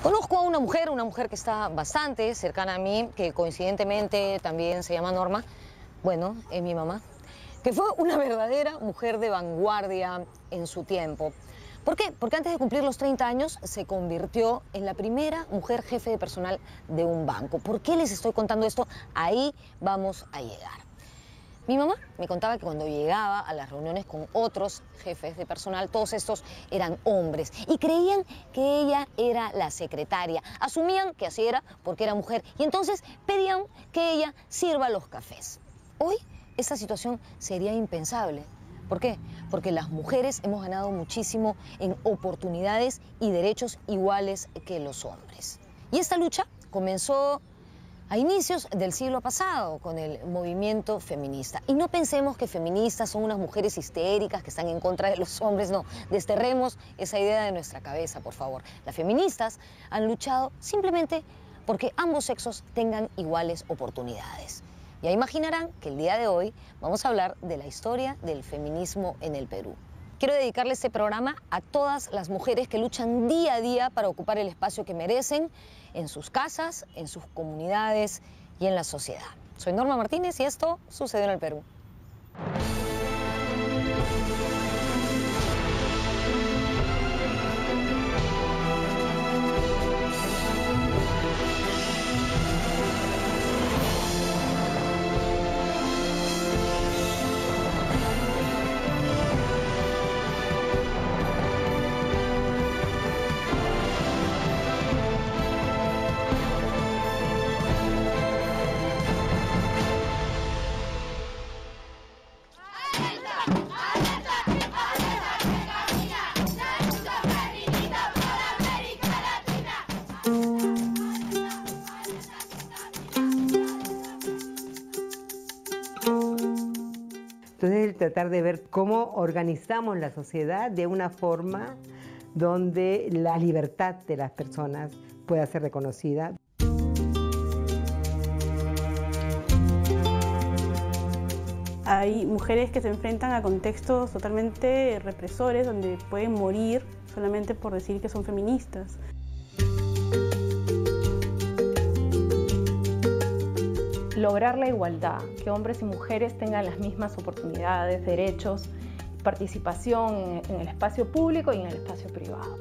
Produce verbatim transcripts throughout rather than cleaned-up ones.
Conozco a una mujer, una mujer que está bastante cercana a mí, que coincidentemente también se llama Norma, bueno, es mi mamá, que fue una verdadera mujer de vanguardia en su tiempo. ¿Por qué? Porque antes de cumplir los treinta años se convirtió en la primera mujer jefe de personal de un banco. ¿Por qué les estoy contando esto? Ahí vamos a llegar. Mi mamá me contaba que cuando llegaba a las reuniones con otros jefes de personal, todos estos eran hombres y creían que ella era la secretaria. Asumían que así era porque era mujer y entonces pedían que ella sirva los cafés. Hoy esta situación sería impensable. ¿Por qué? Porque las mujeres hemos ganado muchísimo en oportunidades y derechos iguales que los hombres. Y esta lucha comenzó a inicios del siglo pasado con el movimiento feminista. Y no pensemos que feministas son unas mujeres histéricas que están en contra de los hombres, no. Desterremos esa idea de nuestra cabeza, por favor. Las feministas han luchado simplemente porque ambos sexos tengan iguales oportunidades. Ya imaginarán que el día de hoy vamos a hablar de la historia del feminismo en el Perú. Quiero dedicarle este programa a todas las mujeres que luchan día a día para ocupar el espacio que merecen en sus casas, en sus comunidades y en la sociedad. Soy Norma Martínez y esto sucedió en el Perú. Entonces, tratar de ver cómo organizamos la sociedad de una forma donde la libertad de las personas pueda ser reconocida. Hay mujeres que se enfrentan a contextos totalmente represores, donde pueden morir solamente por decir que son feministas. Lograr la igualdad, que hombres y mujeres tengan las mismas oportunidades, derechos, participación en, en el espacio público y en el espacio privado.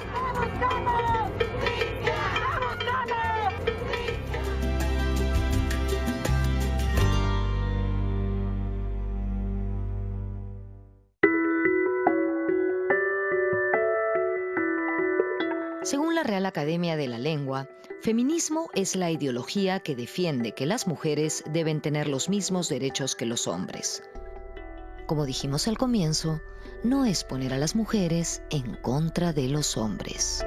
Según la Real Academia de la Lengua, feminismo es la ideología que defiende que las mujeres deben tener los mismos derechos que los hombres. Como dijimos al comienzo, no es poner a las mujeres en contra de los hombres.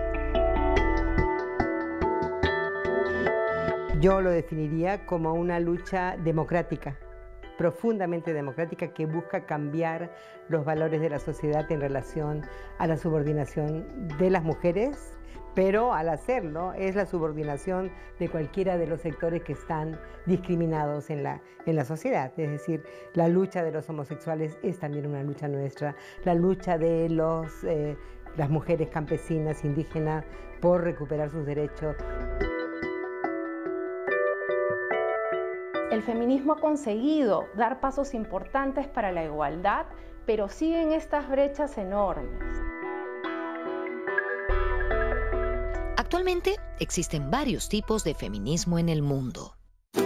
Yo lo definiría como una lucha democrática, profundamente democrática, que busca cambiar los valores de la sociedad en relación a la subordinación de las mujeres, pero al hacerlo es la subordinación de cualquiera de los sectores que están discriminados en la, en la sociedad. Es decir, la lucha de los homosexuales es también una lucha nuestra, la lucha de los, eh, las mujeres campesinas, indígenas, por recuperar sus derechos. El feminismo ha conseguido dar pasos importantes para la igualdad, pero siguen estas brechas enormes. Actualmente existen varios tipos de feminismo en el mundo.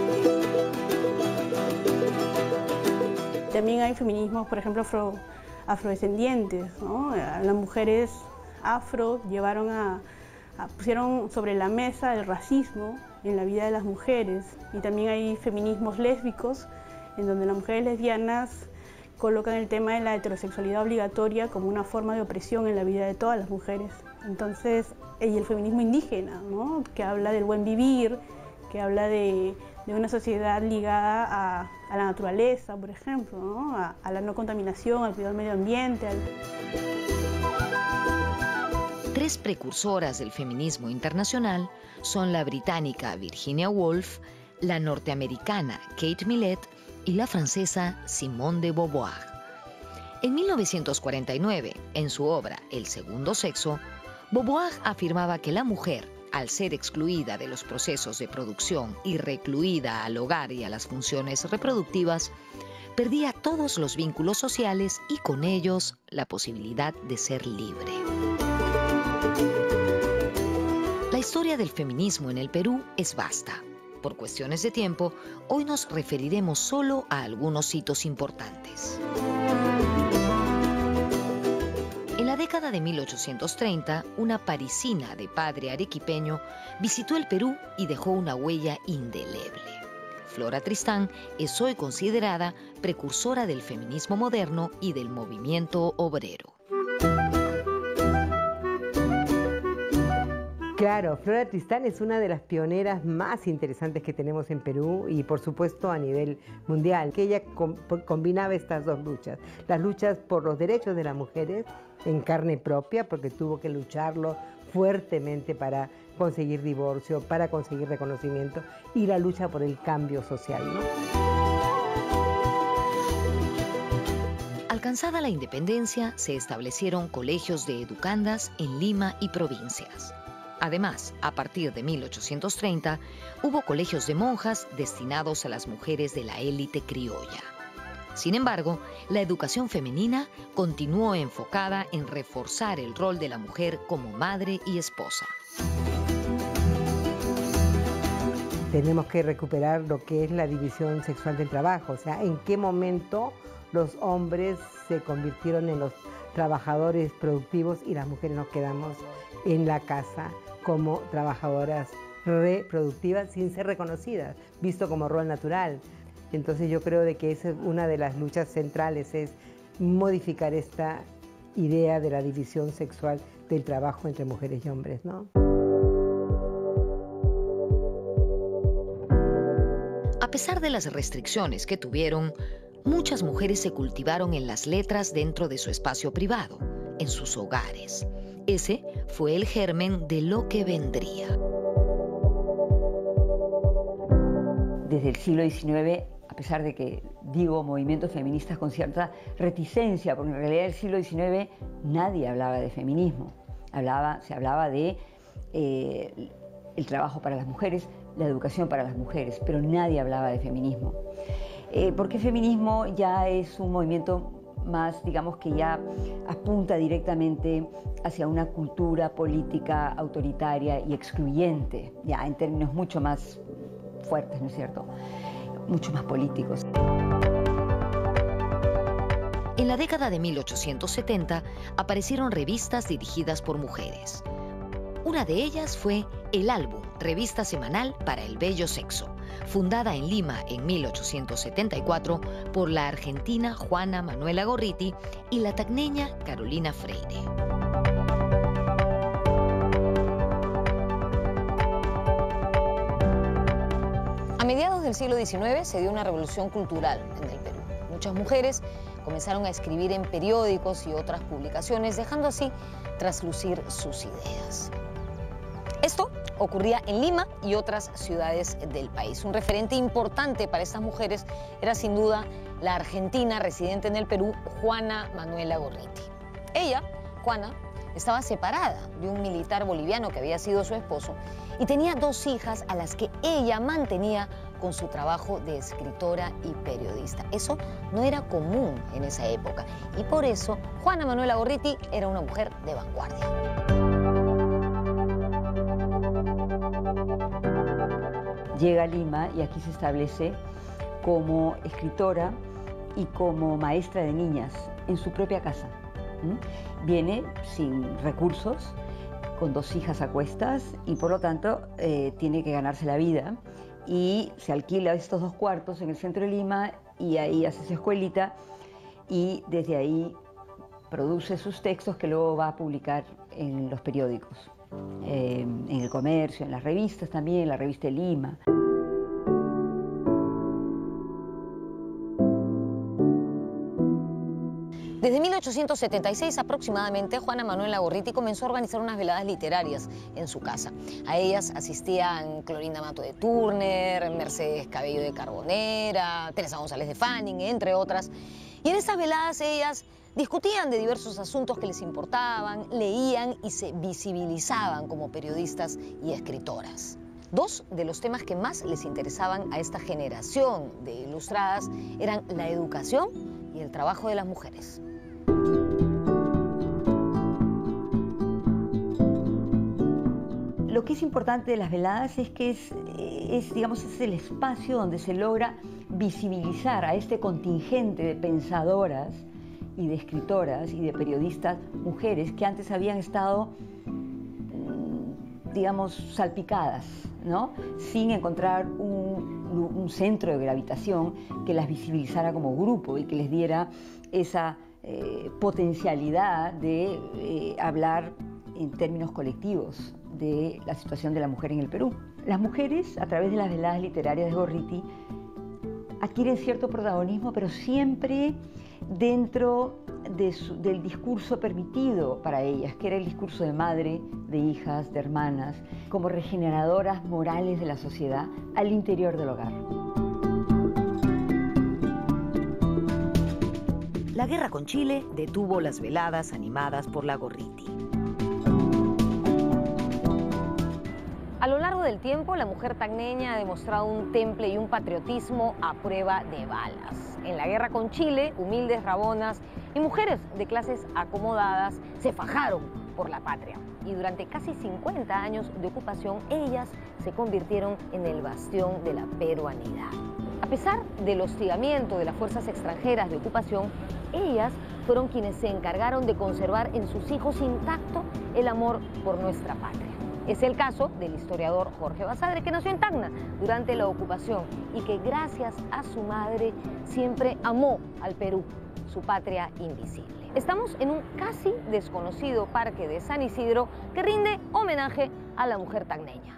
También hay feminismos, por ejemplo, afro, afrodescendientes, ¿no? Las mujeres afro llevaron a, a, pusieron sobre la mesa el racismo en la vida de las mujeres. Y también hay feminismos lésbicos, en donde las mujeres lesbianas colocan el tema de la heterosexualidad obligatoria como una forma de opresión en la vida de todas las mujeres. Entonces, y el feminismo indígena, ¿no? Que habla del buen vivir, que habla de, de una sociedad ligada a, a la naturaleza, por ejemplo, ¿no? a, a la no contaminación, al cuidado del medio ambiente. Al... Tres precursoras del feminismo internacional son la británica Virginia Woolf, la norteamericana Kate Millett y la francesa Simone de Beauvoir. En mil novecientos cuarenta y nueve, en su obra El segundo sexo, Beauvoir afirmaba que la mujer al ser excluida de los procesos de producción y recluida al hogar y a las funciones reproductivas, perdía todos los vínculos sociales y con ellos la posibilidad de ser libre. La historia del feminismo en el Perú es vasta. Por cuestiones de tiempo, hoy nos referiremos solo a algunos hitos importantes. En la década de mil ochocientos treinta, una parisina de padre arequipeño visitó el Perú y dejó una huella indeleble. Flora Tristán es hoy considerada precursora del feminismo moderno y del movimiento obrero. Claro, Flora Tristán es una de las pioneras más interesantes que tenemos en Perú y por supuesto a nivel mundial, que ella com combinaba estas dos luchas, las luchas por los derechos de las mujeres en carne propia, porque tuvo que lucharlo fuertemente para conseguir divorcio, para conseguir reconocimiento, y la lucha por el cambio social, ¿no? Alcanzada la independencia, se establecieron colegios de educandas en Lima y provincias. Además, a partir de mil ochocientos treinta, hubo colegios de monjas destinados a las mujeres de la élite criolla. Sin embargo, la educación femenina continuó enfocada en reforzar el rol de la mujer como madre y esposa. Tenemos que recuperar lo que es la división sexual del trabajo, o sea, en qué momento los hombres se convirtieron en los trabajadores productivos y las mujeres nos quedamos en la casa como trabajadoras reproductivas sin ser reconocidas, visto como rol natural. Entonces yo creo de que esa es una de las luchas centrales, es modificar esta idea de la división sexual del trabajo entre mujeres y hombres, ¿no? A pesar de las restricciones que tuvieron, muchas mujeres se cultivaron en las letras dentro de su espacio privado, en sus hogares. Ese fue el germen de lo que vendría. Desde el siglo diecinueve, a pesar de que digo movimientos feministas con cierta reticencia, porque en realidad en el siglo diecinueve nadie hablaba de feminismo. Hablaba, se hablaba de eh, el trabajo para las mujeres, la educación para las mujeres, pero nadie hablaba de feminismo. Eh, porque feminismo ya es un movimiento más, digamos, que ya apunta directamente hacia una cultura política autoritaria y excluyente, ya en términos mucho más fuertes, ¿no es cierto?, mucho más políticos. En la década de mil ochocientos setenta aparecieron revistas dirigidas por mujeres. Una de ellas fue El Álbum, revista semanal para el bello sexo, fundada en Lima en mil ochocientos setenta y cuatro por la argentina Juana Manuela Gorriti y la tacneña Carolina Freire. A mediados del siglo diecinueve se dio una revolución cultural en el Perú. Muchas mujeres comenzaron a escribir en periódicos y otras publicaciones, dejando así traslucir sus ideas. Esto ocurría en Lima y otras ciudades del país. Un referente importante para estas mujeres era sin duda la argentina residente en el Perú, Juana Manuela Gorriti. Ella, Juana, estaba separada de un militar boliviano que había sido su esposo y tenía dos hijas a las que ella mantenía con su trabajo de escritora y periodista. Eso no era común en esa época y por eso Juana Manuela Gorriti era una mujer de vanguardia. Llega a Lima y aquí se establece como escritora y como maestra de niñas en su propia casa. ¿Mm? Viene sin recursos, con dos hijas a cuestas y por lo tanto eh, tiene que ganarse la vida y se alquila estos dos cuartos en el centro de Lima y ahí hace su escuelita y desde ahí produce sus textos que luego va a publicar en los periódicos. Eh, en el comercio, en las revistas también, la revista de Lima. Desde mil ochocientos setenta y seis aproximadamente, Juana Manuela Gorriti comenzó a organizar unas veladas literarias en su casa. A ellas asistían Clorinda Mato de Turner, Mercedes Cabello de Carbonera, Teresa González de Fanning, entre otras. Y en estas veladas ellas Discutían de diversos asuntos que les importaban, leían y se visibilizaban como periodistas y escritoras. Dos de los temas que más les interesaban a esta generación de ilustradas eran la educación y el trabajo de las mujeres. Lo que es importante de las veladas es que es, es, digamos, es el espacio donde se logra visibilizar a este contingente de pensadoras y de escritoras y de periodistas mujeres que antes habían estado, digamos, salpicadas, ¿no? Sin encontrar un, un centro de gravitación que las visibilizara como grupo y que les diera esa eh, potencialidad de eh, hablar en términos colectivos de la situación de la mujer en el Perú. Las mujeres, a través de las veladas literarias de Gorriti, adquieren cierto protagonismo, pero siempre dentro de su, del discurso permitido para ellas, que era el discurso de madre, de hijas, de hermanas, como regeneradoras morales de la sociedad al interior del hogar. La guerra con Chile detuvo las veladas animadas por la Gorriti. A lo largo del tiempo, la mujer tacneña ha demostrado un temple y un patriotismo a prueba de balas. En la guerra con Chile, humildes rabonas y mujeres de clases acomodadas se fajaron por la patria. Y durante casi cincuenta años de ocupación, ellas se convirtieron en el bastión de la peruanidad. A pesar del hostigamiento de las fuerzas extranjeras de ocupación, ellas fueron quienes se encargaron de conservar en sus hijos intacto el amor por nuestra patria. Es el caso del historiador Jorge Basadre, que nació en Tacna durante la ocupación y que gracias a su madre siempre amó al Perú, su patria invisible. Estamos en un casi desconocido parque de San Isidro que rinde homenaje a la mujer tacneña.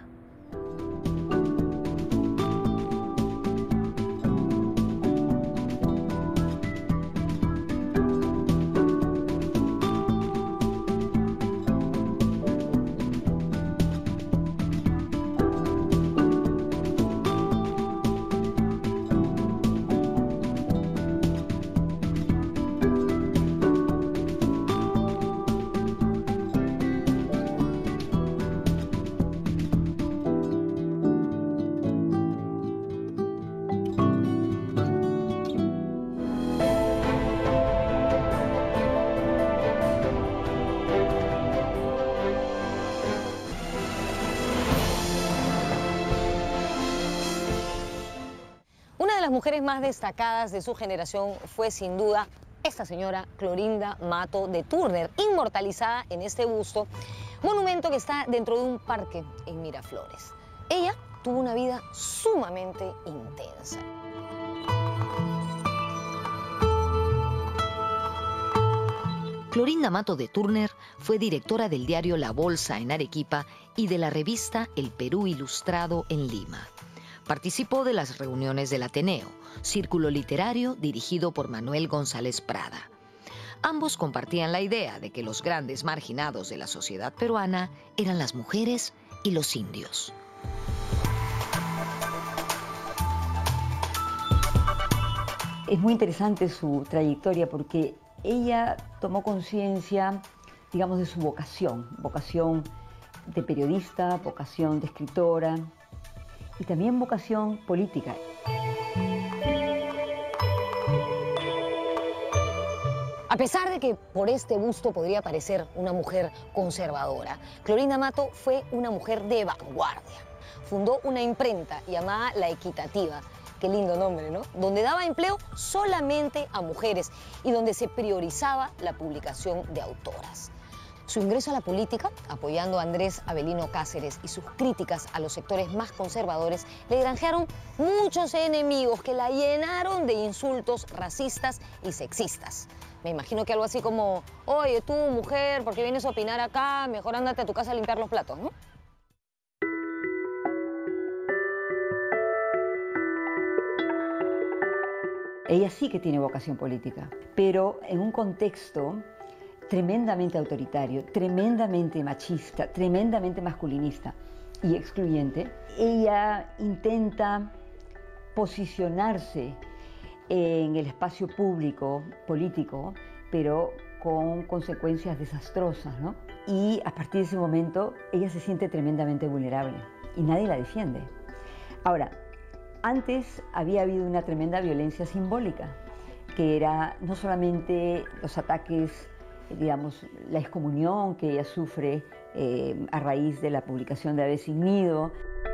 Las mujeres más destacadas de su generación fue sin duda esta señora Clorinda Mato de Turner, inmortalizada en este busto, monumento que está dentro de un parque en Miraflores. Ella tuvo una vida sumamente intensa. Clorinda Mato de Turner fue directora del diario La Bolsa en Arequipa y de la revista El Perú Ilustrado en Lima. Participó de las reuniones del Ateneo, círculo literario dirigido por Manuel González Prada. Ambos compartían la idea de que los grandes marginados de la sociedad peruana eran las mujeres y los indios. Es muy interesante su trayectoria porque ella tomó conciencia, digamos, de su vocación, vocación de periodista, vocación de escritora, y también vocación política. A pesar de que por este busto podría parecer una mujer conservadora, Clorinda Mato fue una mujer de vanguardia. Fundó una imprenta llamada La Equitativa, qué lindo nombre, ¿no? Donde daba empleo solamente a mujeres y donde se priorizaba la publicación de autoras. Su ingreso a la política, apoyando a Andrés Avelino Cáceres, y sus críticas a los sectores más conservadores le granjearon muchos enemigos que la llenaron de insultos racistas y sexistas. Me imagino que algo así como, oye, tú, mujer, ¿por qué vienes a opinar acá? Mejor ándate a tu casa a limpiar los platos, ¿no? Ella sí que tiene vocación política, pero en un contexto tremendamente autoritario, tremendamente machista, tremendamente masculinista y excluyente. Ella intenta posicionarse en el espacio público, político, pero con consecuencias desastrosas, ¿no? Y a partir de ese momento ella se siente tremendamente vulnerable y nadie la defiende. Ahora, antes había habido una tremenda violencia simbólica, que era no solamente los ataques, digamos, la excomunión que ella sufre eh, a raíz de la publicación de Ave sin Nido.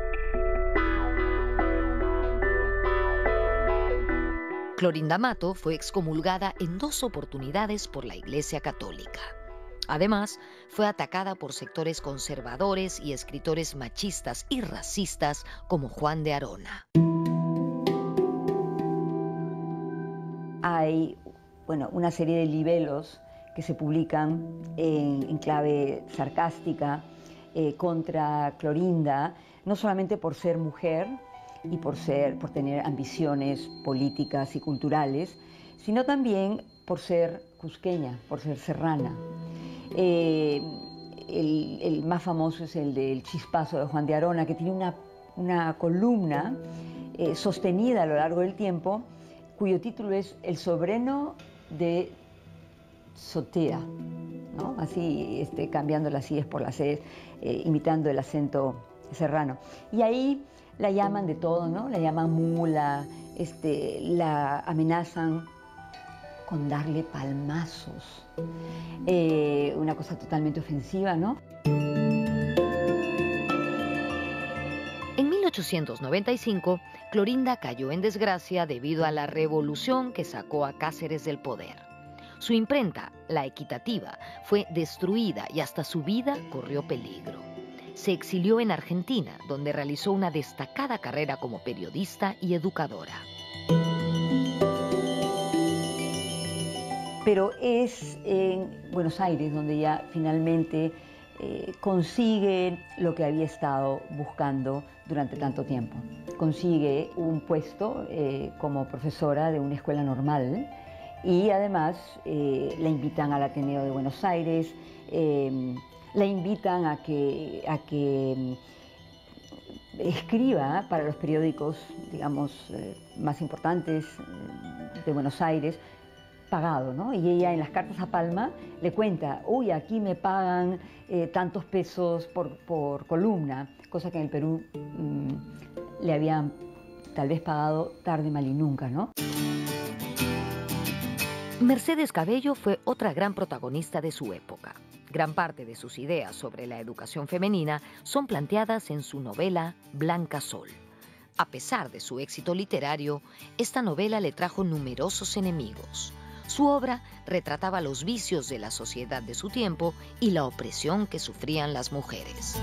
Clorinda Mato fue excomulgada en dos oportunidades por la Iglesia Católica. Además, fue atacada por sectores conservadores y escritores machistas y racistas como Juan de Arona. Hay, bueno, una serie de libelos que se publican en, en clave sarcástica eh, contra Clorinda, no solamente por ser mujer y por, ser, por tener ambiciones políticas y culturales, sino también por ser cusqueña, por ser serrana. Eh, el, el más famoso es el del Chispazo de Juan de Arona, que tiene una, una columna eh, sostenida a lo largo del tiempo, cuyo título es El sobrino de Sotea, ¿no? Así, este, cambiando las síes por las es, eh, imitando el acento serrano. Y ahí la llaman de todo, ¿no? La llaman mula, este, la amenazan con darle palmazos. Eh, una cosa totalmente ofensiva, ¿no? En mil ochocientos noventa y cinco, Clorinda cayó en desgracia debido a la revolución que sacó a Cáceres del poder. Su imprenta, La Equitativa, fue destruida y hasta su vida corrió peligro. Se exilió en Argentina, donde realizó una destacada carrera como periodista y educadora. Pero es en Buenos Aires donde ella finalmente eh, consigue lo que había estado buscando durante tanto tiempo. Consigue un puesto eh, como profesora de una escuela normal y además eh, la invitan al Ateneo de Buenos Aires, eh, la invitan a que, a que escriba para los periódicos, digamos, eh, más importantes de Buenos Aires, pagado, ¿no? Y ella en las cartas a Palma le cuenta, uy, aquí me pagan eh, tantos pesos por, por columna, cosa que en el Perú mmm, le habían tal vez pagado tarde, mal y nunca, ¿no? Mercedes Cabello fue otra gran protagonista de su época. Gran parte de sus ideas sobre la educación femenina son planteadas en su novela Blanca Sol. A pesar de su éxito literario, esta novela le trajo numerosos enemigos. Su obra retrataba los vicios de la sociedad de su tiempo y la opresión que sufrían las mujeres.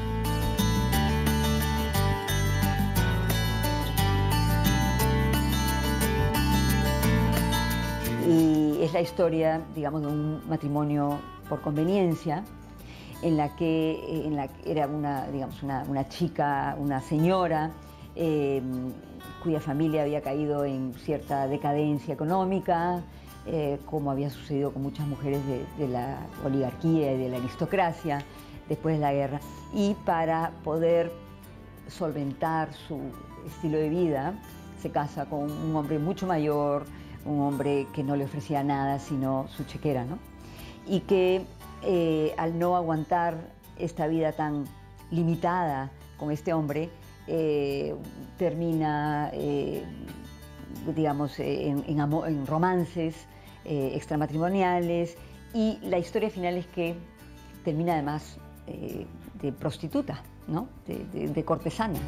Y es la historia, digamos, de un matrimonio por conveniencia, en la que, en la que era una, digamos, una, una chica, una señora, eh, cuya familia había caído en cierta decadencia económica, eh, como había sucedido con muchas mujeres de, de la oligarquía y de la aristocracia después de la guerra. Y para poder solventar su estilo de vida, se casa con un hombre mucho mayor, un hombre que no le ofrecía nada sino su chequera, ¿no? Y que eh, al no aguantar esta vida tan limitada con este hombre, eh, termina, eh, digamos, en, en, amor, en romances eh, extramatrimoniales, y la historia final es que termina además eh, de prostituta, ¿no? de, de, de cortesana.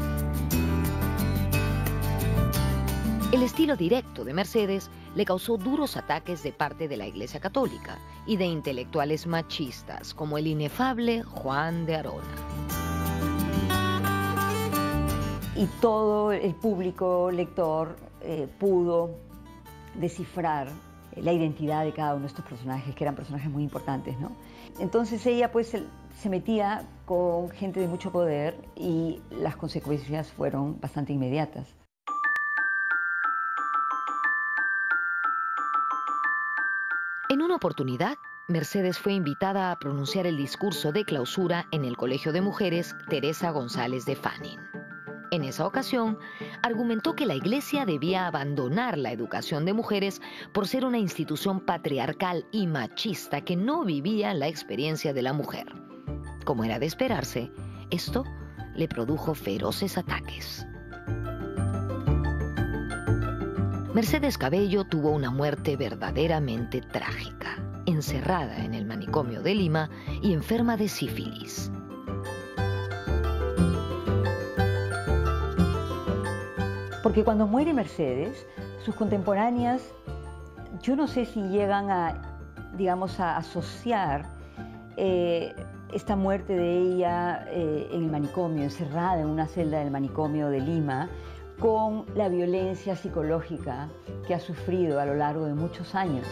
El estilo directo de Mercedes le causó duros ataques de parte de la Iglesia Católica y de intelectuales machistas como el inefable Juan de Arona. Y todo el público lector eh, pudo descifrar la identidad de cada uno de estos personajes, que eran personajes muy importantes, ¿no? Entonces ella pues se, se metía con gente de mucho poder y las consecuencias fueron bastante inmediatas. En una oportunidad, Mercedes fue invitada a pronunciar el discurso de clausura en el Colegio de Mujeres Teresa González de Fanning. En esa ocasión, argumentó que la Iglesia debía abandonar la educación de mujeres por ser una institución patriarcal y machista que no vivía la experiencia de la mujer. Como era de esperarse, esto le produjo feroces ataques. Mercedes Cabello tuvo una muerte verdaderamente trágica, encerrada en el manicomio de Lima y enferma de sífilis. Porque cuando muere Mercedes, sus contemporáneas, yo no sé si llegan a, digamos, a asociar eh, esta muerte de ella eh, en el manicomio, encerrada en una celda del manicomio de Lima, con la violencia psicológica que ha sufrido a lo largo de muchos años.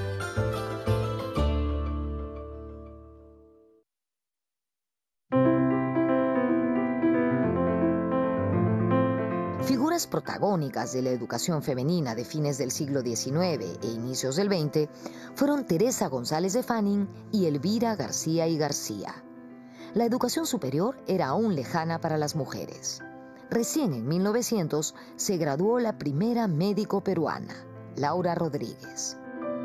Figuras protagónicas de la educación femenina de fines del siglo diecinueve e inicios del veinte fueron Teresa González de Fanning y Elvira García y García. La educación superior era aún lejana para las mujeres. Recién en mil novecientos se graduó la primera médico peruana, Laura Rodríguez.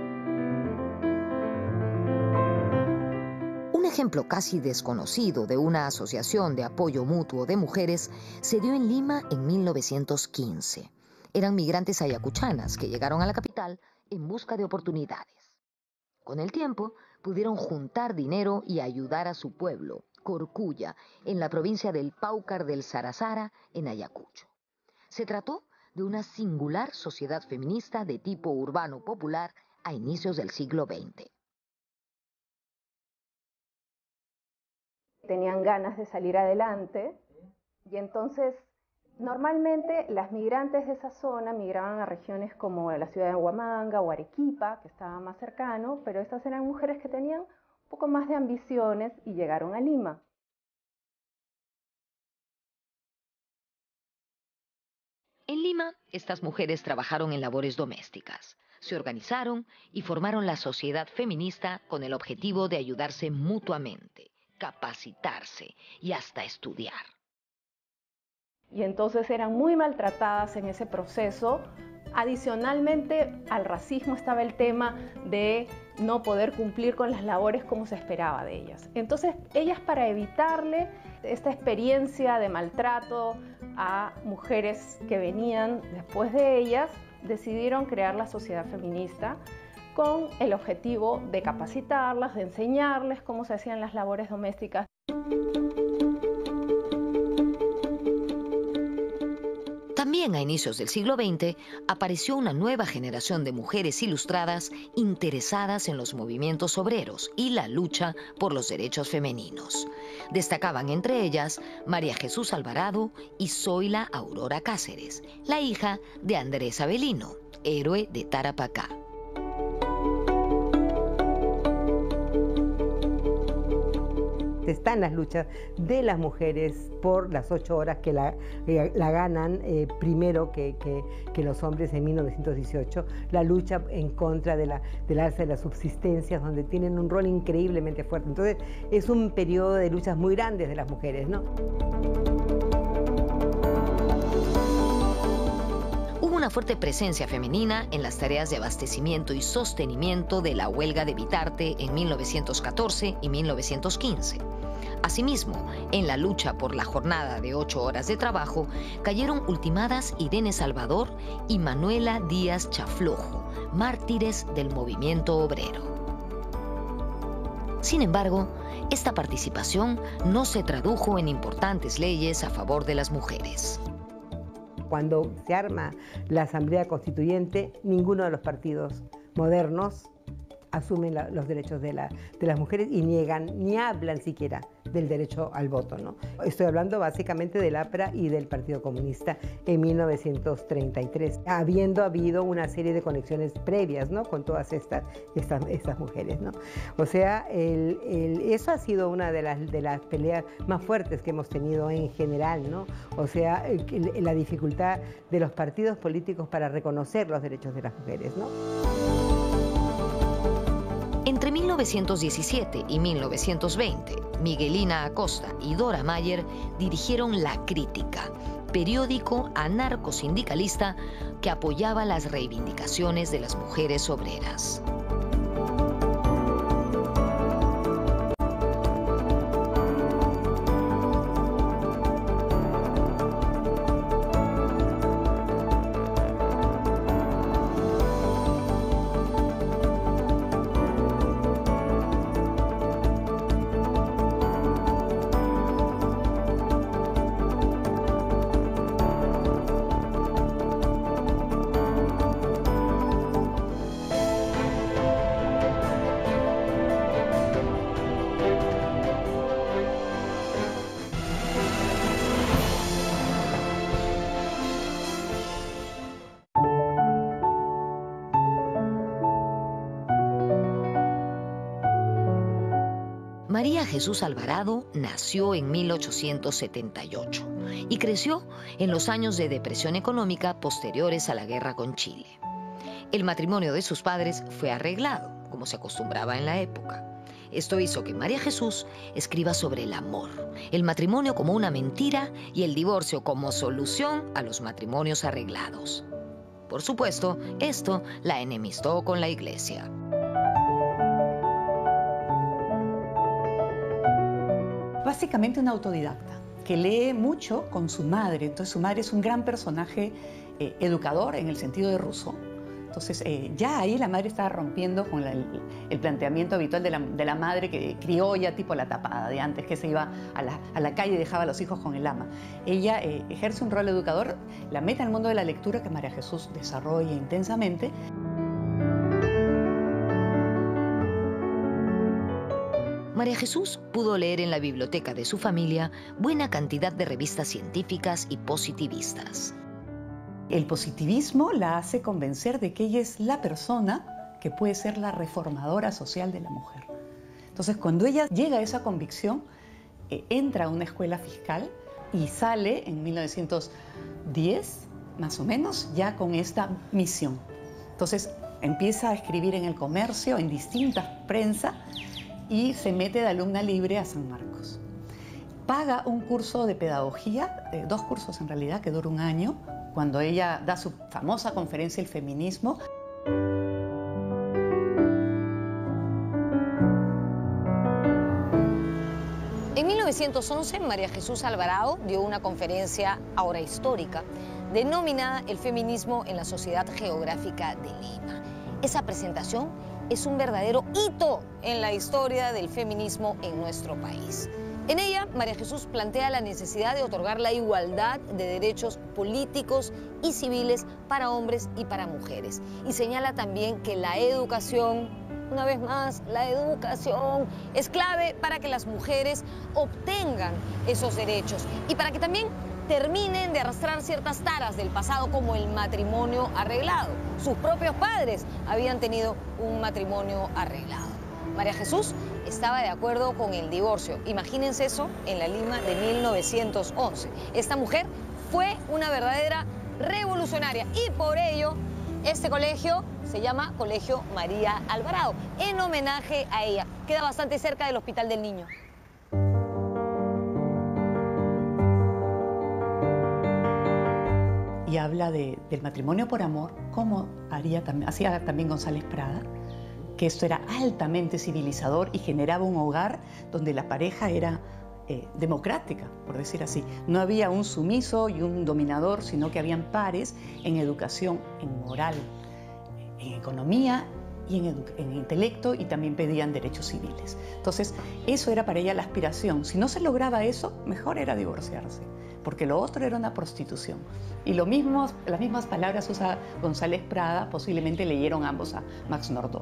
Un ejemplo casi desconocido de una asociación de apoyo mutuo de mujeres se dio en Lima en mil novecientos quince. Eran migrantes ayacuchanas que llegaron a la capital en busca de oportunidades. Con el tiempo, pudieron juntar dinero y ayudar a su pueblo, Corcuya, en la provincia del Paucar del Sarazara, en Ayacucho. Se trató de una singular sociedad feminista de tipo urbano popular a inicios del siglo veinte. Tenían ganas de salir adelante y entonces normalmente las migrantes de esa zona migraban a regiones como la ciudad de Huamanga o Arequipa, que estaba más cercano, pero estas eran mujeres que tenían un poco más de ambiciones y llegaron a Lima. En Lima, estas mujeres trabajaron en labores domésticas, se organizaron y formaron la Sociedad Feminista con el objetivo de ayudarse mutuamente, capacitarse y hasta estudiar. Y entonces eran muy maltratadas en ese proceso. Adicionalmente al racismo estaba el tema de no poder cumplir con las labores como se esperaba de ellas. Entonces ellas, para evitarle esta experiencia de maltrato a mujeres que venían después de ellas, decidieron crear la Sociedad Feminista con el objetivo de capacitarlas, de enseñarles cómo se hacían las labores domésticas. También a inicios del siglo veinte apareció una nueva generación de mujeres ilustradas interesadas en los movimientos obreros y la lucha por los derechos femeninos. Destacaban entre ellas María Jesús Alvarado y Zoila Aurora Cáceres, la hija de Andrés Avelino, héroe de Tarapacá. Están las luchas de las mujeres por las ocho horas que la, la ganan eh, primero que, que, que los hombres en mil novecientos dieciocho, la lucha en contra de la, del alza de las subsistencias, donde tienen un rol increíblemente fuerte. Entonces es un periodo de luchas muy grandes de las mujeres, ¿no? Hubo una fuerte presencia femenina en las tareas de abastecimiento y sostenimiento de la huelga de Bitarte en mil novecientos catorce y mil novecientos quince. Asimismo, en la lucha por la jornada de ocho horas de trabajo, cayeron ultimadas Irene Salvador y Manuela Díaz Chaflojo, mártires del movimiento obrero. Sin embargo, esta participación no se tradujo en importantes leyes a favor de las mujeres. Cuando se arma la Asamblea Constituyente, ninguno de los partidos modernos asumen la, los derechos de, la, de las mujeres y niegan, ni hablan siquiera del derecho al voto, ¿no? Estoy hablando básicamente del A P R A y del Partido Comunista en mil novecientos treinta y tres, habiendo habido una serie de conexiones previas, ¿no?, con todas estas, estas, estas mujeres, ¿no? O sea, el, el, eso ha sido una de las, de las peleas más fuertes que hemos tenido en general, ¿no? O sea, el, la dificultad de los partidos políticos para reconocer los derechos de las mujeres, ¿no? Entre Entre mil novecientos diecisiete y mil novecientos veinte, Miguelina Acosta y Dora Mayer dirigieron La Crítica, periódico anarcosindicalista que apoyaba las reivindicaciones de las mujeres obreras. María Jesús Alvarado nació en mil ochocientos setenta y ocho y creció en los años de depresión económica posteriores a la guerra con Chile. El matrimonio de sus padres fue arreglado, como se acostumbraba en la época. Esto hizo que María Jesús escriba sobre el amor, el matrimonio como una mentira y el divorcio como solución a los matrimonios arreglados. Por supuesto, esto la enemistó con la iglesia. Básicamente una autodidacta, que lee mucho con su madre. Entonces su madre es un gran personaje eh, educador en el sentido de Rousseau. Entonces eh, ya ahí la madre estaba rompiendo con la, el, el planteamiento habitual de la, de la madre que criolla, tipo la tapada de antes, que se iba a la, a la calle y dejaba a los hijos con el ama. Ella eh, ejerce un rol educador, la mete al mundo de la lectura que María Jesús desarrolla intensamente. María Jesús pudo leer en la biblioteca de su familia buena cantidad de revistas científicas y positivistas. El positivismo la hace convencer de que ella es la persona que puede ser la reformadora social de la mujer. Entonces, cuando ella llega a esa convicción, eh, entra a una escuela fiscal y sale en mil novecientos diez, más o menos, ya con esta misión. Entonces, empieza a escribir en El Comercio, en distintas prensas, y se mete de alumna libre a San Marcos. Paga un curso de pedagogía, eh, dos cursos en realidad, que dura un año, cuando ella da su famosa conferencia El Feminismo. En mil novecientos once, María Jesús Alvarado dio una conferencia, ahora histórica, denominada El Feminismo en la Sociedad Geográfica de Lima. Esa presentación es un verdadero hito en la historia del feminismo en nuestro país. En ella, María Jesús plantea la necesidad de otorgar la igualdad de derechos políticos y civiles para hombres y para mujeres. Y señala también que la educación, una vez más, la educación es clave para que las mujeres obtengan esos derechos y para que también terminen de arrastrar ciertas taras del pasado como el matrimonio arreglado. Sus propios padres habían tenido un matrimonio arreglado. María Jesús estaba de acuerdo con el divorcio. Imagínense eso en la Lima de mil novecientos once. Esta mujer fue una verdadera revolucionaria y por ello este colegio se llama Colegio María Alvarado, en homenaje a ella. Queda bastante cerca del Hospital del Niño. Y habla de, del matrimonio por amor, como haría, hacía también González Prada, que esto era altamente civilizador y generaba un hogar donde la pareja era eh, democrática, por decir así. No había un sumiso y un dominador, sino que habían pares en educación, en moral, en economía y en, en intelecto, y también pedían derechos civiles. Entonces, eso era para ella la aspiración. Si no se lograba eso, mejor era divorciarse, porque lo otro era una prostitución. Y lo mismo, las mismas palabras usa González Prada, posiblemente leyeron ambos a Max Nordau.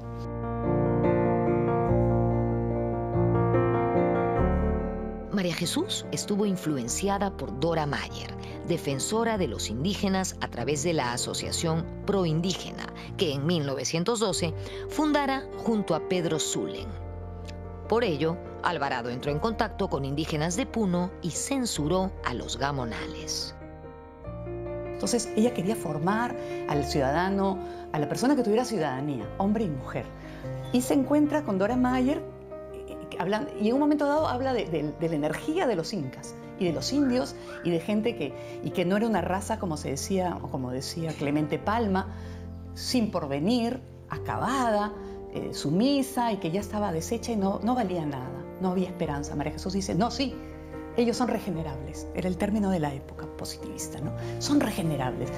María Jesús estuvo influenciada por Dora Mayer, defensora de los indígenas a través de la Asociación Proindígena, que en mil novecientos doce fundara junto a Pedro Zulem. Por ello, Alvarado entró en contacto con indígenas de Puno y censuró a los gamonales. Entonces ella quería formar al ciudadano, a la persona que tuviera ciudadanía, hombre y mujer. y se encuentra con Dora Mayer, Hablan, y en un momento dado habla de, de, de la energía de los incas y de los indios y de gente que, y que no era una raza, como se decía, o como decía Clemente Palma, sin porvenir, acabada, eh, sumisa y que ya estaba deshecha y no, no valía nada, no había esperanza. María Jesús dice, no, sí, ellos son regenerables, era el término de la época positivista, ¿no? Son regenerables.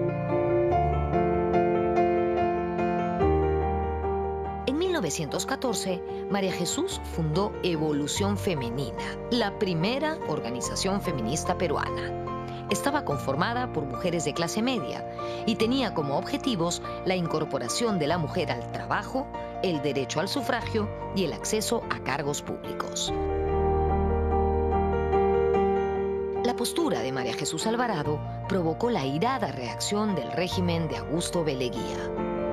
En mil novecientos catorce, María Jesús fundó Evolución Femenina, la primera organización feminista peruana. Estaba conformada por mujeres de clase media y tenía como objetivos la incorporación de la mujer al trabajo, el derecho al sufragio y el acceso a cargos públicos. La postura de María Jesús Alvarado provocó la airada reacción del régimen de Augusto B. Leguía.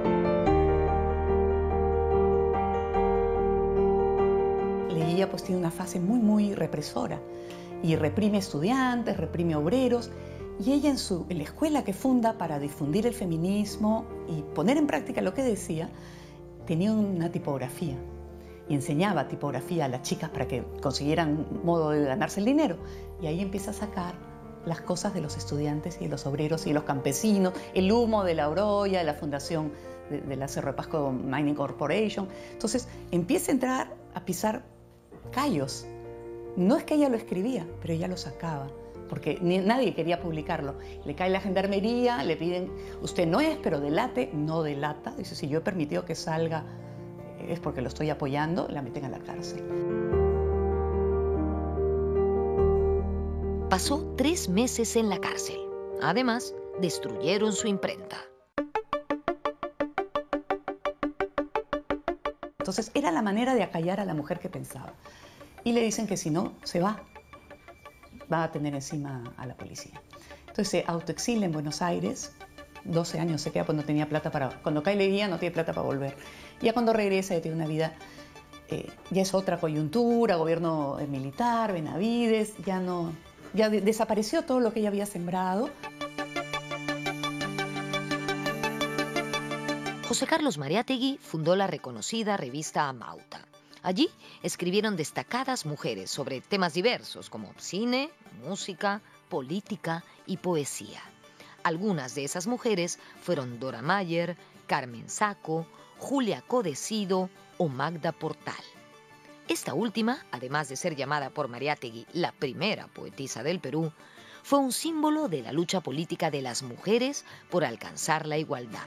Leguía pues tiene una fase muy, muy represora y reprime estudiantes, reprime obreros, y ella en, su, en la escuela que funda para difundir el feminismo y poner en práctica lo que decía, tenía una tipografía y enseñaba tipografía a las chicas para que consiguieran modo de ganarse el dinero, y ahí empieza a sacar las cosas de los estudiantes y de los obreros y de los campesinos, el humo de la Oroya, de la fundación de, de la Cerro de Pasco Mining Corporation. Entonces empieza a entrar a pisar callos. No es que ella lo escribía, pero ella lo sacaba, porque ni, nadie quería publicarlo. Le cae la gendarmería, le piden, usted no es, pero delate, no delata. Dice, si yo he permitido que salga, es porque lo estoy apoyando, la meten a la cárcel. Pasó tres meses en la cárcel. Además, destruyeron su imprenta. Entonces era la manera de acallar a la mujer que pensaba. Y le dicen que si no, se va. Va a tener encima a la policía. Entonces se autoexilia en Buenos Aires. doce años se queda, pues no tenía plata para... Cuando cae Leguía no tiene plata para volver. Ya cuando regresa ya tiene una vida... Eh, ya es otra coyuntura, gobierno militar, Benavides, ya no... Ya de desapareció todo lo que ella había sembrado. José Carlos Mariátegui fundó la reconocida revista Amauta. Allí escribieron destacadas mujeres sobre temas diversos como cine, música, política y poesía. Algunas de esas mujeres fueron Dora Mayer, Carmen Saco, Julia Codecido o Magda Portal. Esta última, además de ser llamada por Mariátegui la primera poetisa del Perú, fue un símbolo de la lucha política de las mujeres por alcanzar la igualdad.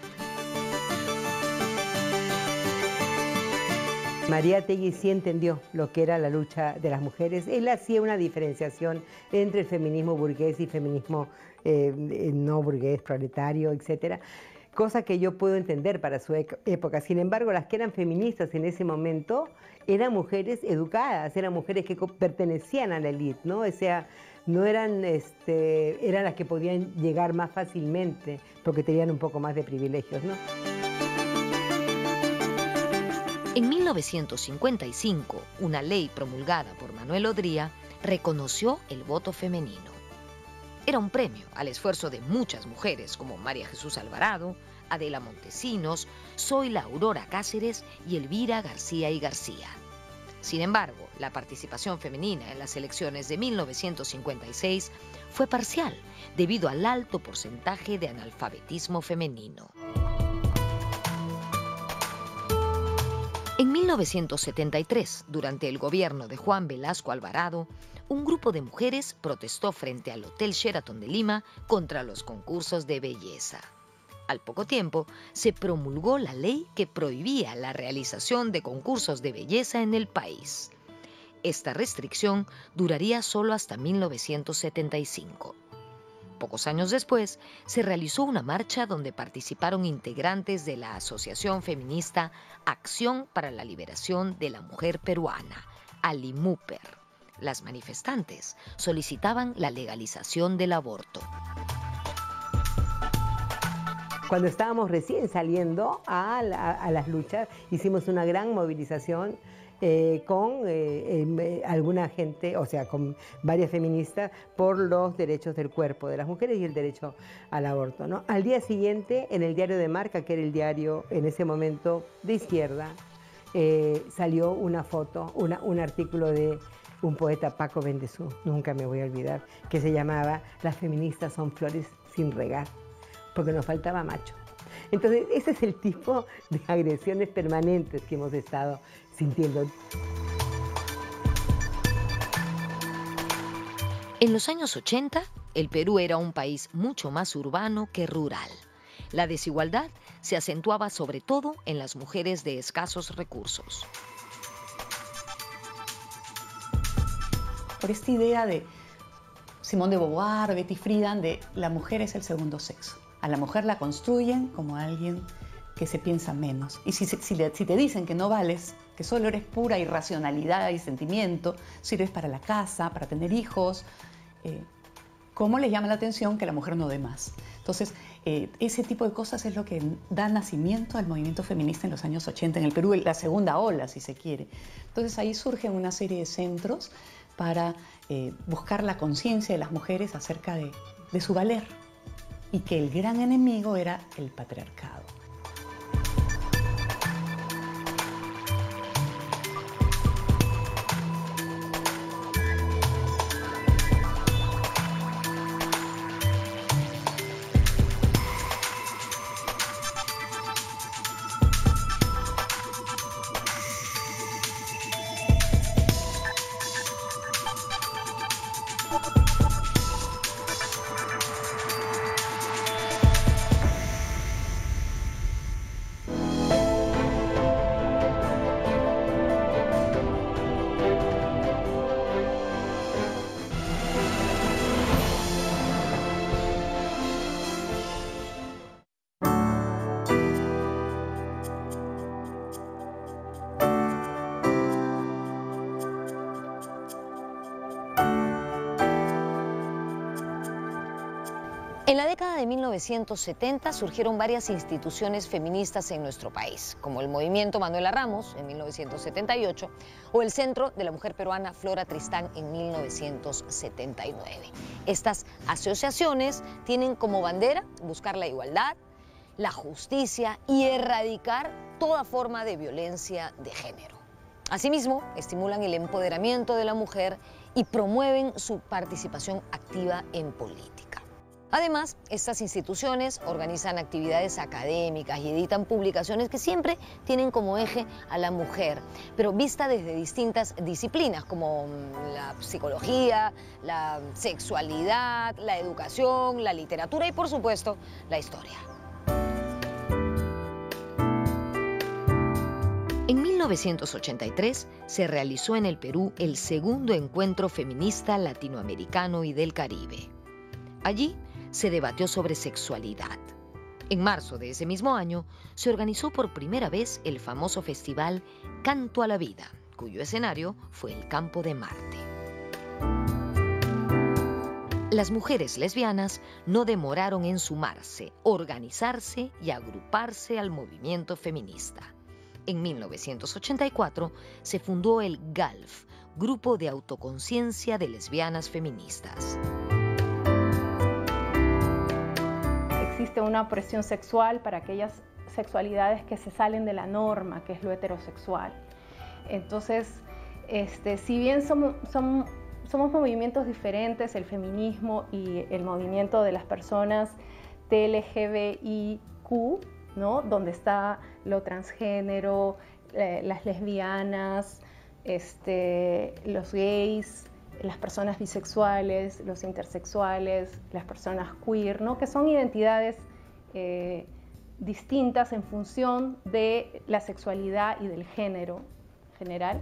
Mariátegui sí entendió lo que era la lucha de las mujeres. Él hacía una diferenciación entre el feminismo burgués y feminismo eh, no burgués, proletario, etcétera, cosa que yo puedo entender para su época. Sin embargo, las que eran feministas en ese momento eran mujeres educadas, eran mujeres que pertenecían a la élite, ¿no? O sea, no eran, este, eran las que podían llegar más fácilmente porque tenían un poco más de privilegios, ¿no? En mil novecientos cincuenta y cinco, una ley promulgada por Manuel Odría reconoció el voto femenino. Era un premio al esfuerzo de muchas mujeres como María Jesús Alvarado, Adela Montesinos, Zoila Aurora Cáceres y Elvira García y García. Sin embargo, la participación femenina en las elecciones de mil novecientos cincuenta y seis fue parcial debido al alto porcentaje de analfabetismo femenino. En mil novecientos setenta y tres, durante el gobierno de Juan Velasco Alvarado, un grupo de mujeres protestó frente al Hotel Sheraton de Lima contra los concursos de belleza. Al poco tiempo, se promulgó la ley que prohibía la realización de concursos de belleza en el país. Esta restricción duraría solo hasta mil novecientos setenta y cinco. Pocos años después, se realizó una marcha donde participaron integrantes de la asociación feminista Acción para la Liberación de la Mujer Peruana, ALIMUPER. Las manifestantes solicitaban la legalización del aborto. Cuando estábamos recién saliendo a, la, a las luchas, hicimos una gran movilización eh, con eh, eh, alguna gente, o sea, con varias feministas, por los derechos del cuerpo de las mujeres y el derecho al aborto, ¿no? Al día siguiente, en el diario de Marca, que era el diario en ese momento de izquierda, eh, salió una foto, una, un artículo de un poeta, Paco Bendezú, nunca me voy a olvidar, que se llamaba "Las feministas son flores sin regar", porque nos faltaba macho. Entonces, ese es el tipo de agresiones permanentes que hemos estado sintiendo. En los años ochenta, el Perú era un país mucho más urbano que rural. La desigualdad se acentuaba sobre todo en las mujeres de escasos recursos. Por esta idea de Simone de Beauvoir, Betty Friedan, de la mujer es el segundo sexo. A la mujer la construyen como alguien que se piensa menos. Y si, si, le, si te dicen que no vales, que solo eres pura irracionalidad y sentimiento, sirves para la casa, para tener hijos, eh, ¿cómo les llama la atención que la mujer no dé más? Entonces, eh, ese tipo de cosas es lo que da nacimiento al movimiento feminista en los años ochenta en el Perú, la segunda ola, si se quiere. Entonces, ahí surgen una serie de centros para eh, buscar la conciencia de las mujeres acerca de, de su valer, y que el gran enemigo era el patriarcado. En la década de mil novecientos setenta surgieron varias instituciones feministas en nuestro país, como el Movimiento Manuela Ramos en mil novecientos setenta y ocho o el Centro de la Mujer Peruana Flora Tristán en mil novecientos setenta y nueve. Estas asociaciones tienen como bandera buscar la igualdad, la justicia y erradicar toda forma de violencia de género. Asimismo, estimulan el empoderamiento de la mujer y promueven su participación activa en política. Además, estas instituciones organizan actividades académicas y editan publicaciones que siempre tienen como eje a la mujer, pero vista desde distintas disciplinas como la psicología, la sexualidad, la educación, la literatura y, por supuesto, la historia. En mil novecientos ochenta y tres se realizó en el Perú el segundo encuentro feminista latinoamericano y del Caribe. Allí se debatió sobre sexualidad. En marzo de ese mismo año se organizó por primera vez el famoso festival Canto a la Vida, cuyo escenario fue el Campo de Marte. Las mujeres lesbianas no demoraron en sumarse, organizarse y agruparse al movimiento feminista. En mil novecientos ochenta y cuatro se fundó el GALF, Grupo de Autoconciencia de Lesbianas Feministas. Existe una opresión sexual para aquellas sexualidades que se salen de la norma, que es lo heterosexual. Entonces, este, si bien somos, somos, somos movimientos diferentes, el feminismo y el movimiento de las personas T L G B I Q, ¿no? Donde está lo transgénero, eh, las lesbianas, este, los gays, las personas bisexuales, los intersexuales, las personas queer, ¿no? Que son identidades eh, distintas en función de la sexualidad y del género general.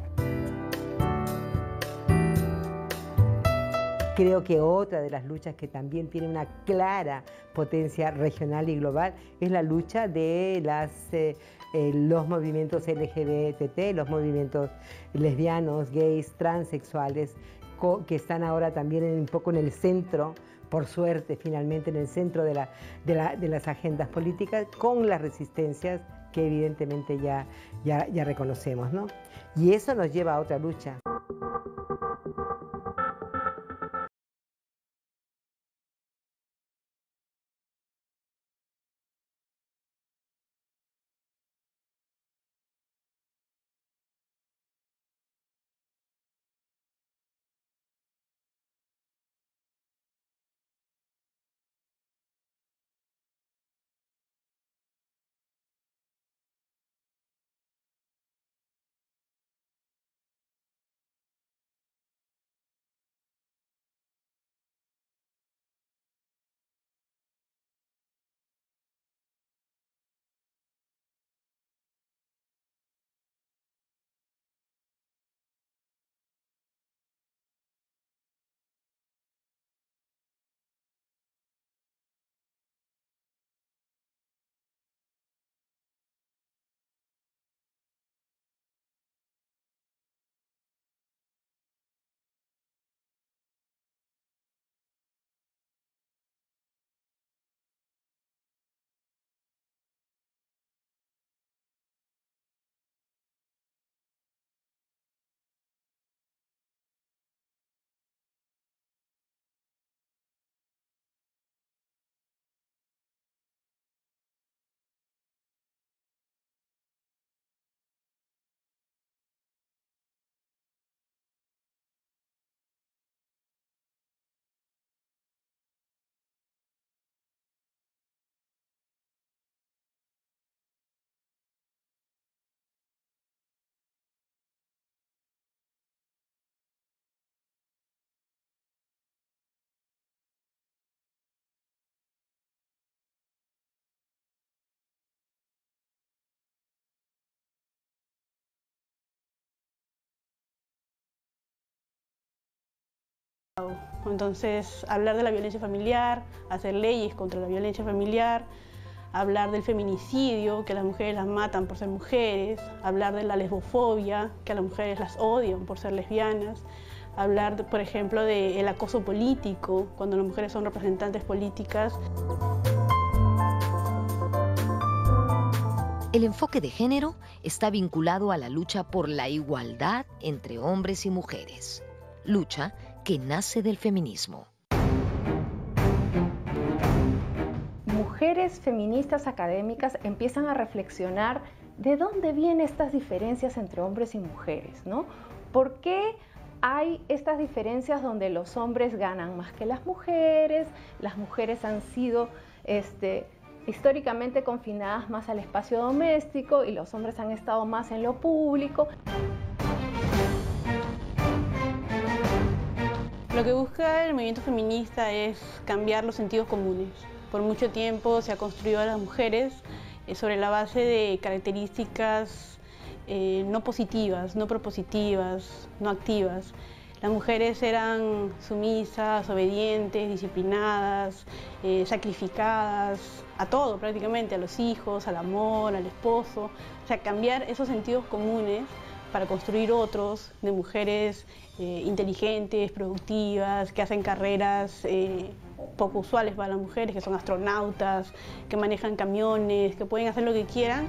Creo que otra de las luchas que también tiene una clara potencia regional y global es la lucha de las, eh, eh, los movimientos L G B T, los movimientos lesbianos, gays, transexuales, que están ahora también en, un poco en el centro, por suerte finalmente en el centro de, la, de, la, de las agendas políticas, con las resistencias que evidentemente ya, ya, ya reconocemos, ¿no? Y eso nos lleva a otra lucha. Entonces, hablar de la violencia familiar, hacer leyes contra la violencia familiar, hablar del feminicidio, que las mujeres las matan por ser mujeres, hablar de la lesbofobia, que a las mujeres las odian por ser lesbianas, hablar, por ejemplo, del acoso político, cuando las mujeres son representantes políticas. El enfoque de género está vinculado a la lucha por la igualdad entre hombres y mujeres, lucha que nace del feminismo. Mujeres feministas académicas empiezan a reflexionar de dónde vienen estas diferencias entre hombres y mujeres, ¿no? ¿Por qué hay estas diferencias donde los hombres ganan más que las mujeres? Las mujeres han sido este, históricamente confinadas más al espacio doméstico y los hombres han estado más en lo público. Lo que busca el movimiento feminista es cambiar los sentidos comunes. Por mucho tiempo se ha construido a las mujeres sobre la base de características eh, no positivas, no propositivas, no activas. Las mujeres eran sumisas, obedientes, disciplinadas, eh, sacrificadas a todo prácticamente, a los hijos, al amor, al esposo. O sea, cambiar esos sentidos comunes para construir otros de mujeres eh, inteligentes, productivas, que hacen carreras eh, poco usuales para las mujeres, que son astronautas, que manejan camiones, que pueden hacer lo que quieran.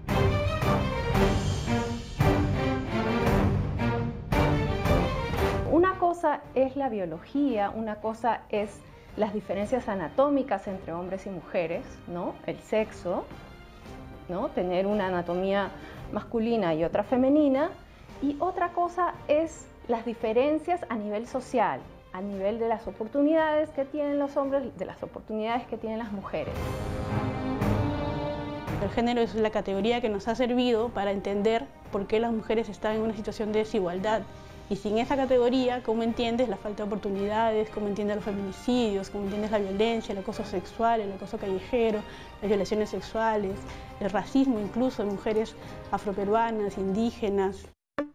Una cosa es la biología, una cosa es las diferencias anatómicas entre hombres y mujeres, ¿no? El sexo, ¿no? Tener una anatomía masculina y otra femenina, y otra cosa es las diferencias a nivel social, a nivel de las oportunidades que tienen los hombres, de las oportunidades que tienen las mujeres. El género es la categoría que nos ha servido para entender por qué las mujeres están en una situación de desigualdad. Y sin esa categoría, ¿cómo entiendes la falta de oportunidades? ¿Cómo entiendes los feminicidios? ¿Cómo entiendes la violencia, el acoso sexual, el acoso callejero, las violaciones sexuales, el racismo incluso de mujeres afroperuanas, indígenas?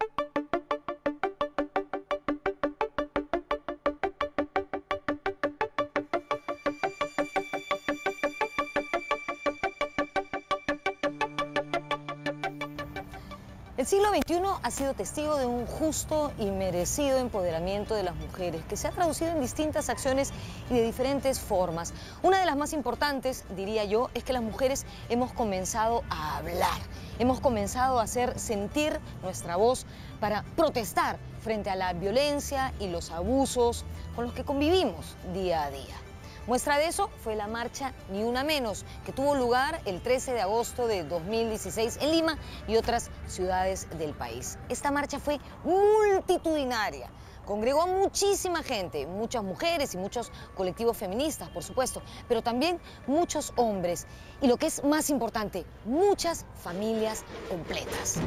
El siglo veintiuno ha sido testigo de un justo y merecido empoderamiento de las mujeres, que se ha traducido en distintas acciones y de diferentes formas. Una de las más importantes, diría yo, es que las mujeres hemos comenzado a hablar, hemos comenzado a hacer sentir nuestra voz para protestar frente a la violencia y los abusos con los que convivimos día a día. Muestra de eso fue la marcha Ni Una Menos, que tuvo lugar el trece de agosto de dos mil dieciséis en Lima y otras ciudades del país. Esta marcha fue multitudinaria, congregó a muchísima gente, muchas mujeres y muchos colectivos feministas, por supuesto, pero también muchos hombres y, lo que es más importante, muchas familias completas.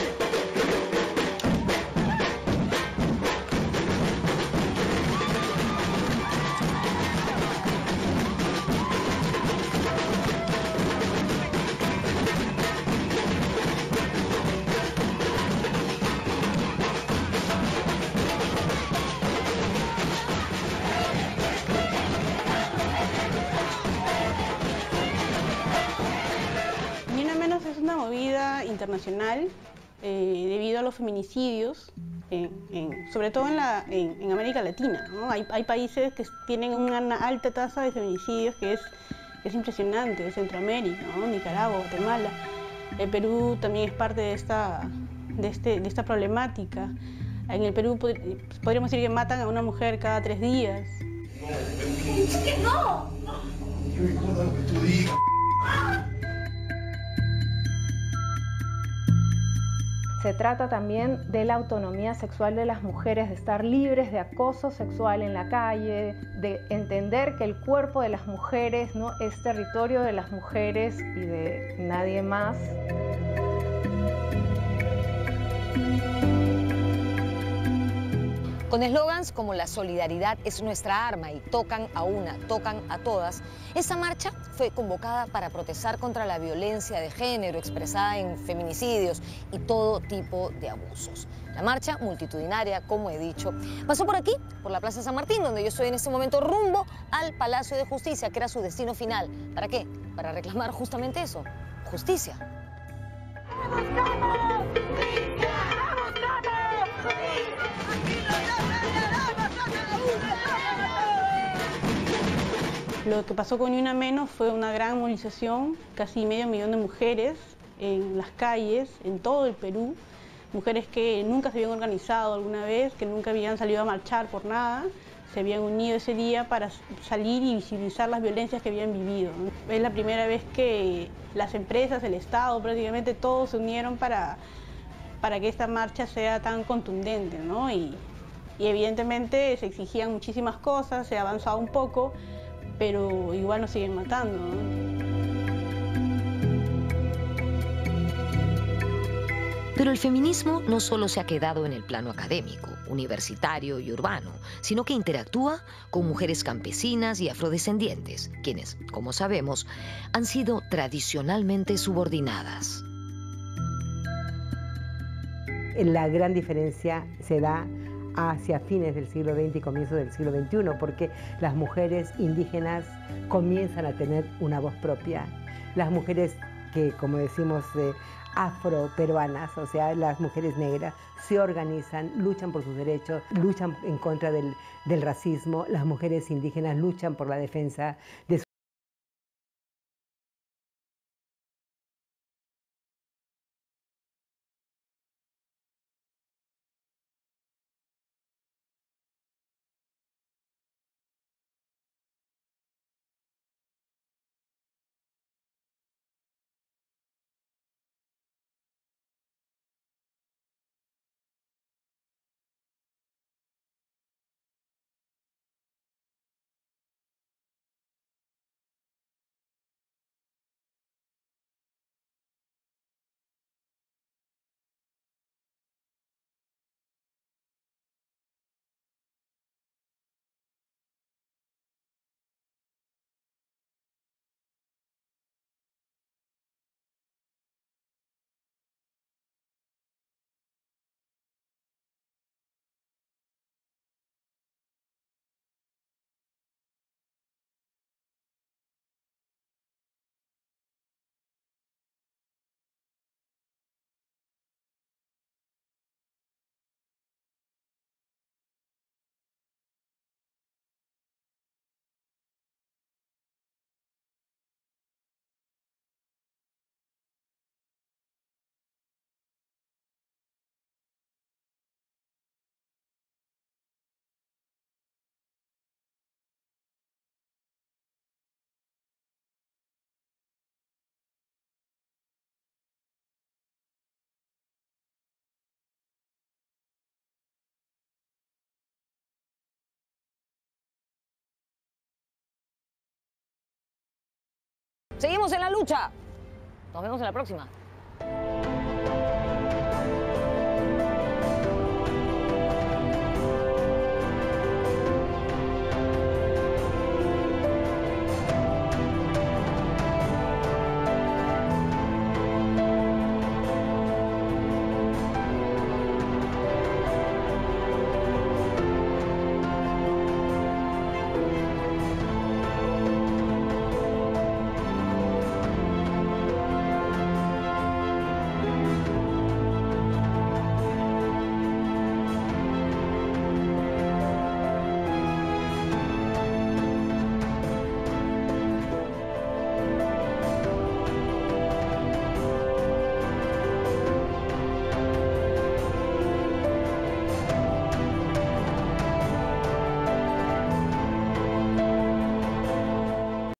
Internacional eh, debido a los feminicidios, en, en, sobre todo en, la, en, en América Latina, ¿no? Hay, hay países que tienen una alta tasa de feminicidios que es, que es impresionante, Centroamérica, ¿no? Nicaragua, Guatemala. El Perú también es parte de esta, de, este, de esta problemática. En el Perú pod podríamos decir que matan a una mujer cada tres días. ¡No! No importa lo que tú digas. Se trata también de la autonomía sexual de las mujeres, de estar libres de acoso sexual en la calle, de entender que el cuerpo de las mujeres no es territorio de las mujeres y de nadie más. Con eslogans como la solidaridad es nuestra arma y tocan a una, tocan a todas, esta marcha fue convocada para protestar contra la violencia de género expresada en feminicidios y todo tipo de abusos. La marcha multitudinaria, como he dicho, pasó por aquí, por la Plaza San Martín, donde yo estoy en este momento rumbo al Palacio de Justicia, que era su destino final. ¿Para qué? Para reclamar justamente eso, justicia. Lo que pasó con Ni Una Menos fue una gran movilización, casi medio millón de mujeres en las calles, en todo el Perú, mujeres que nunca se habían organizado alguna vez, que nunca habían salido a marchar por nada, se habían unido ese día para salir y visibilizar las violencias que habían vivido. Es la primera vez que las empresas, el Estado, prácticamente todos se unieron para, para que esta marcha sea tan contundente, ¿no? Y, y evidentemente se exigían muchísimas cosas, se ha avanzado un poco, pero igual nos siguen matando, ¿no? Pero el feminismo no solo se ha quedado en el plano académico, universitario y urbano, sino que interactúa con mujeres campesinas y afrodescendientes, quienes, como sabemos, han sido tradicionalmente subordinadas. La gran diferencia se da hacia fines del siglo veinte y comienzos del siglo veintiuno, porque las mujeres indígenas comienzan a tener una voz propia. Las mujeres que, como decimos, eh, afroperuanas, o sea, las mujeres negras, se organizan, luchan por sus derechos, luchan en contra del, del racismo. Las mujeres indígenas luchan por la defensa de su Seguimos en la lucha. Nos vemos en la próxima.